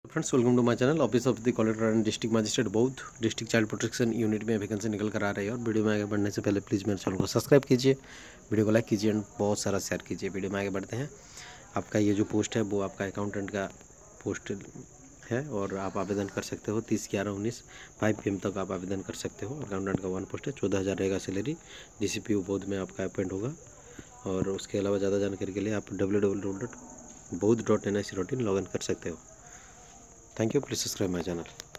Friends, welcome to my channel. Office of the collector and district magistrate Boudh district child protection unit में vacancy निकल कर आ रही है। और वीडियो में आगे बढ़ने से पहले प्लीज़ मेरे चैनल को सब्सक्राइब कीजिए, वीडियो को लाइक कीजिए एंड बहुत सारा शेयर कीजिए। वीडियो में आगे बढ़ते हैं। आपका ये जो पोस्ट है वो आपका अकाउंटेंट का पोस्ट है और आप आवेदन कर सकते हो 30/11/19 5 PM तक आप आवेदन कर सकते हो। अकाउंटेंट का 1 पोस्ट है, 14,000 रहेगा सैलरी। DCPO बौद्ध में आपका अपॉइंट होगा। और उसके अलावा ज़्यादा जानकारी के लिए आप www.boudh.nic.in लॉगिन कर सकते हो। Thank you, please subscribe my channel.